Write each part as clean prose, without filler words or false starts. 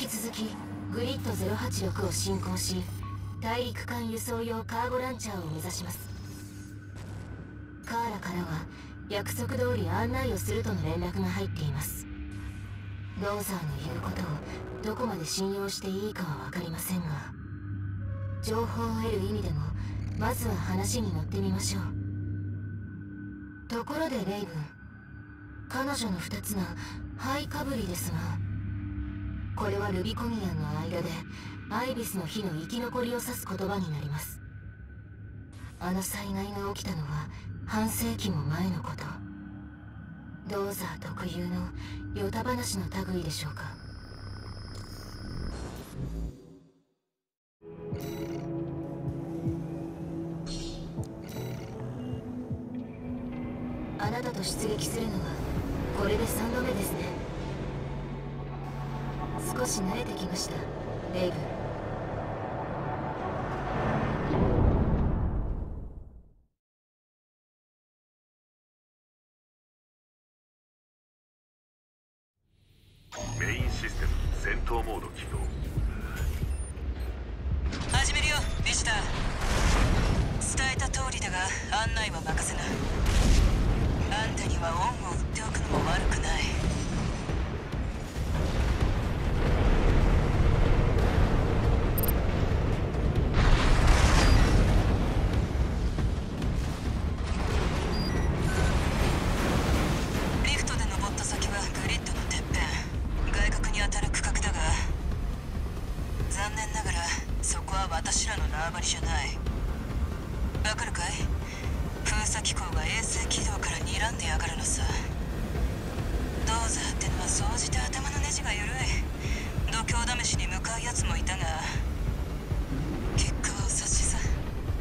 続きグリッド086を進行し、大陸間輸送用カーゴランチャーを目指します。カーラからは約束通り案内をするとの連絡が入っています。ローザーの言うことをどこまで信用していいかは分かりませんが、情報を得る意味でもまずは話に乗ってみましょう。ところでレイブン、彼女の2つがハイかぶりですが、これはルビコニアンの間でアイビスの火の生き残りを指す言葉になります。あの災害が起きたのは半世紀も前のこと。ローザー特有のヨタ話の類でしょうか。あなたと出撃するのはこれで3度目ですね。少し慣れてきました、レイブン。 メインシステム戦闘モード起動。 始めるよ、ビジター。伝えた通りだが案内は任せな。あんたには恩を売っておくのも悪くない。リフトで登った先はグリッドのてっぺん、外角に当たる区画だが、残念ながらそこは私らの縄張りじゃない。わかるかい？封鎖機構が衛星軌道から睨んでやがるのさ。ドーザーってのは総じて頭のネジが緩い。度胸試しに向かうやつもいたが、結果はお察しさ。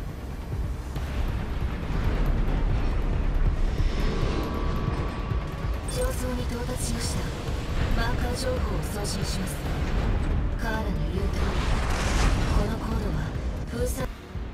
上層に到達しました。マーカー情報を送信します。カーラの言う通り、このコードは封鎖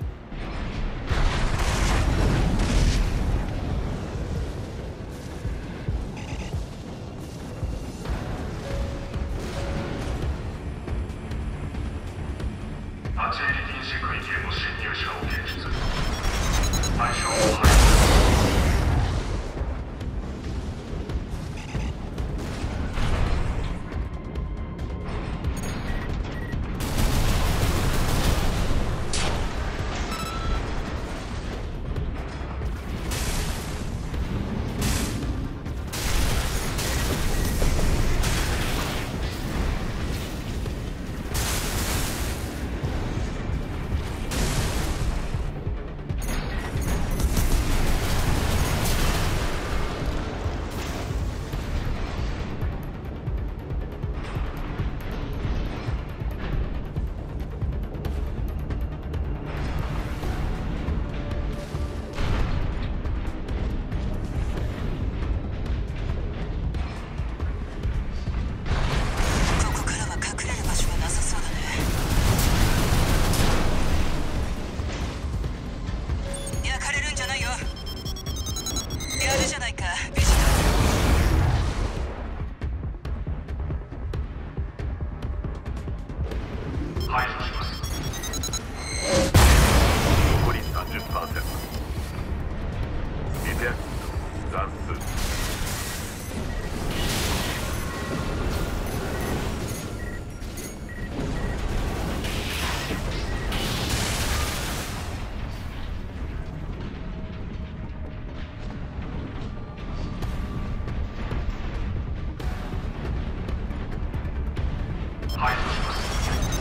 立ち入り禁止区域への侵入者を検出。対象を排除。排除します。残り 30%。 リペアキット残数。排除します。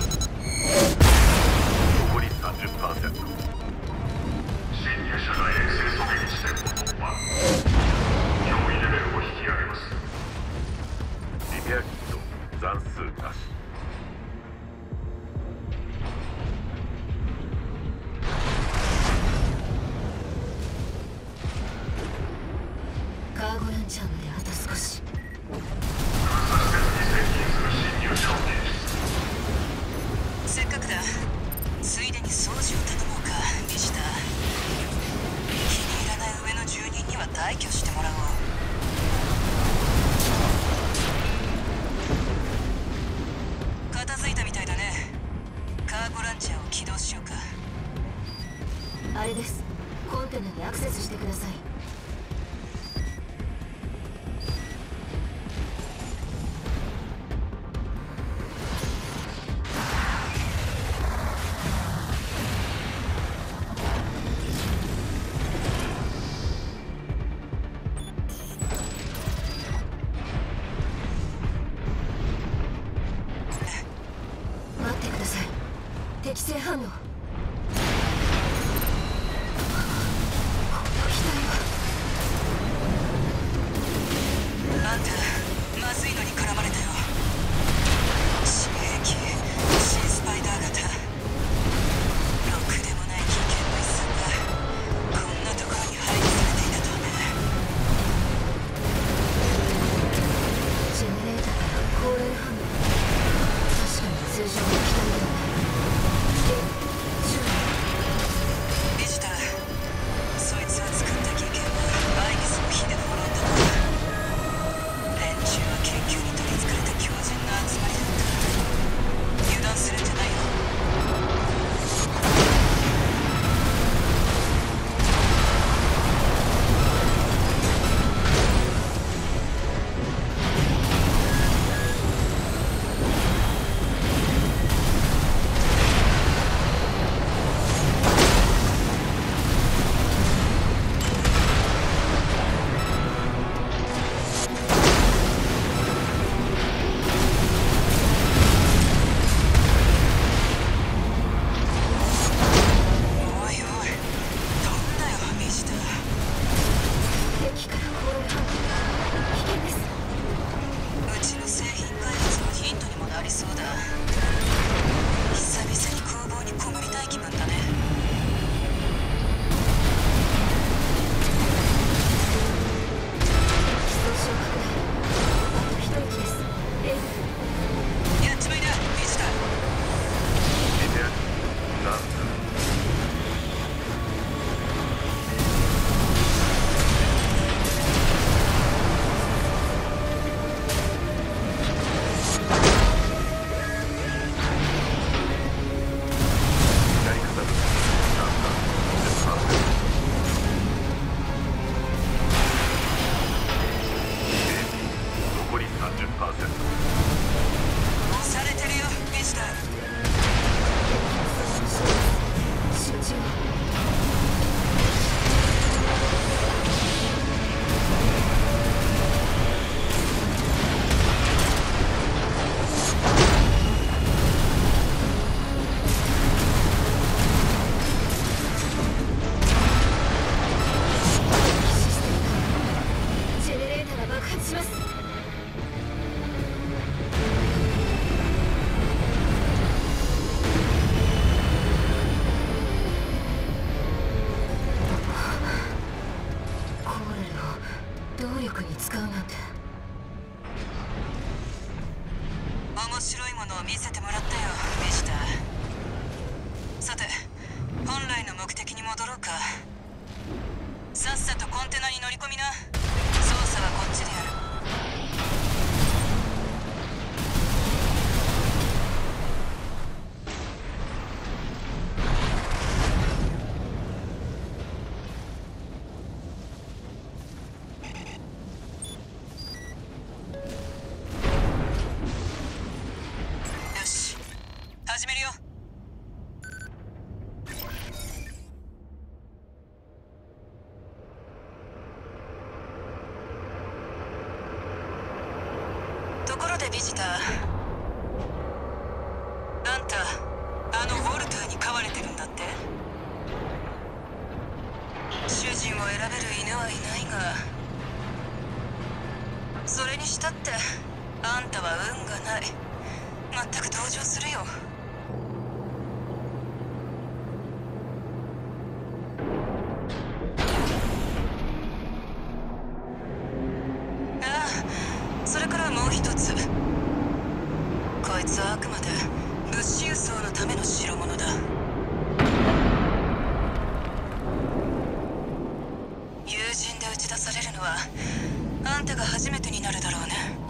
残り 30%。 侵入者が衛星狙撃地点を突破。脅威レベルを引き上げます。リペアキット残数なし。 カーゴランチャーまであと少し。 せっかくだ。ついでに掃除を頼もうか、ビジター。気に入らない上の住人には退去してもらおう。片ランチャーを起動しようか。 あれです。コンテナにアクセスしてください。待ってください。適正反応。 あんた、まずいのに絡まれたよ。新兵器、新スパイダー型。ろくでもない危険な一酸がこんなところに配備されていたとはね。 ジェネレーターから高連反応。確かに通常の機体ではない。 ビジター、そいつは作った技研はアイギスの火で滅んだな。連中は研究に取り憑かれた強靭な集まりだった。油断するんじゃないよ。おいおい、飛んだよビジター。 敵から高連反応。危険です。 うちの製品開発のヒントにもなりそうだ。久々に空港にこもりたい気分だね。 損傷拡大。あと一息です。レイブ。 やっちまいだビジター。 見て、なんだ。やり方だ。なんだ。10%。残り30%。 押されてるよビジター。 集中。システムがジェネレーターが爆発します。コーレルを動力に使うなんて。 面白いものを見せてもらったよビジター。さて、本来の目的に戻ろうか。さっさとコンテナに乗り込みな。操作はこっちでやる。よし、始めるよ。ところでビジター、あんたあのウォルターに飼われてるんだって。主人を選べる犬はいないが、それにしたってあんたは運がない。全く同情するよ。ああ、それからもう一つ。こいつはあくまで物資輸送のための代物だ。友人で打ち出されるのはあんたが初めてになるだろうね。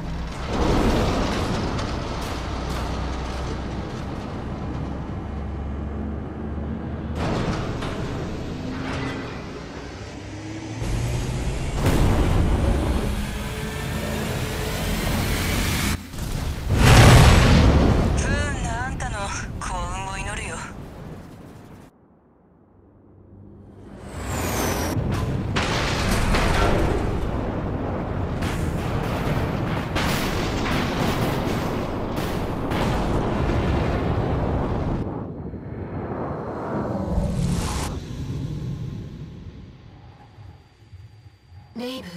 レイブン。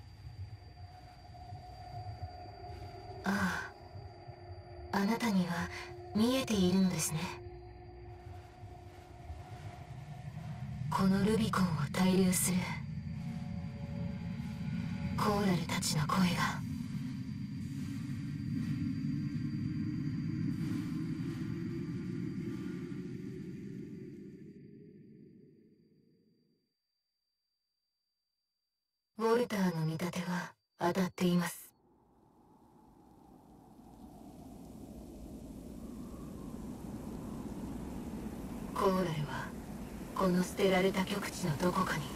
ああ、あなたには見えているのですね。このルビコンを滞留するコーラルたちの声が。ウォルターの見立ては当たっています。コーラルはこの捨てられた極地のどこかに。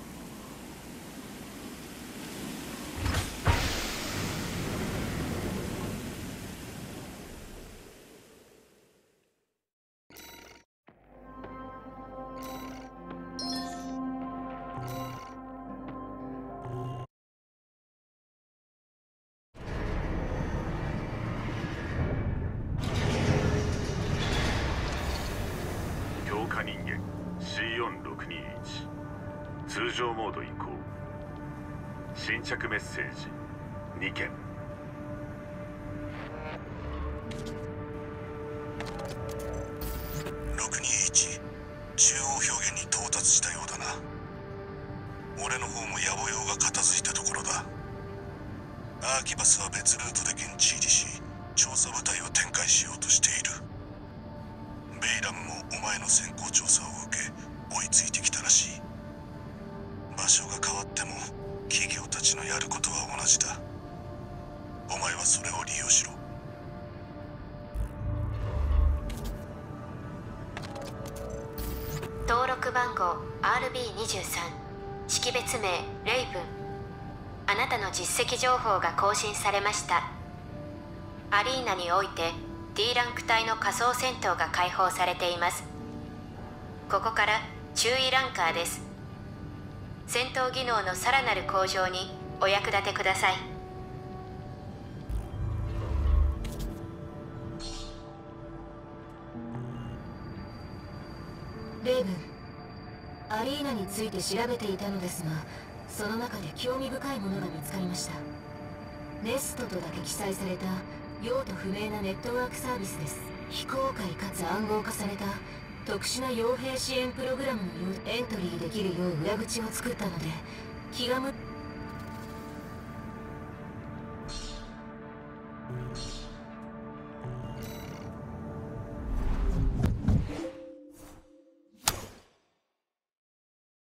強化人間 C4621 通常モード移行。新着メッセージ2件。 621、中央表現に到達したようだな。俺の方も野暮用が片付いたところだ。アーキバスは別ルートで現地入りし、調査部隊を展開しようとしている。ベイラムもお前の先行調査を受け追いついてきたらしい。場所が変わっても企業たちのやることは同じだ。お前はそれを利用しろ。 登録番号 RB23、 識別名レイブン。あなたの実績情報が更新されました。アリーナにおいて D ランク帯の仮想戦闘が開放されています。ここから注意ランカーです。戦闘技能のさらなる向上にお役立てください。レイブン、アリーナについて調べていたのですが、その中で興味深いものが見つかりました。ネストとだけ記載された用途不明なネットワークサービスです。非公開かつ暗号化された特殊な傭兵支援プログラムのようエントリーできるよう裏口を作ったので、気が